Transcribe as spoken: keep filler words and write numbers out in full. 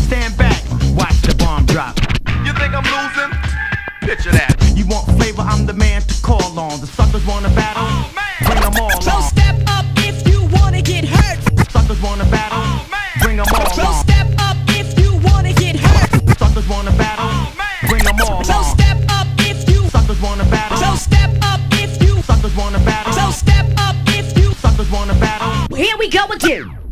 stand back, watch the bomb drop. You think I'm losing? Picture that. You want flavor, I'm the man to call on. The suckers wanna battle, Oh, man. bring them all So on. step up if you wanna get hurt. Suckers wanna battle, Oh, man. bring them all So on. step up if you wanna get hurt. Suckers wanna battle, Oh, man. bring them all So on. step up if you. Suckers wanna battle, So step up if you. suckers wanna battle, So step up if you. suckers wanna battle. Here we go again.